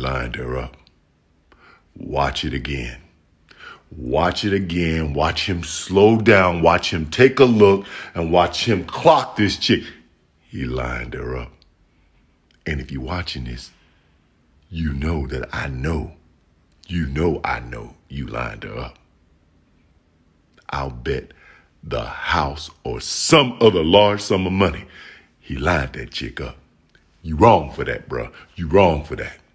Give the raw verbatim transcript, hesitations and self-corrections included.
lined her up. Watch it again. Watch it again. Watch him slow down. Watch him take a look and watch him clock this chick. He lined her up. And if you're watching this, you know that I know, you know I know you lined her up. I'll bet the house or some other large sum of money he lined that chick up. You wrong for that, bruh. You wrong for that.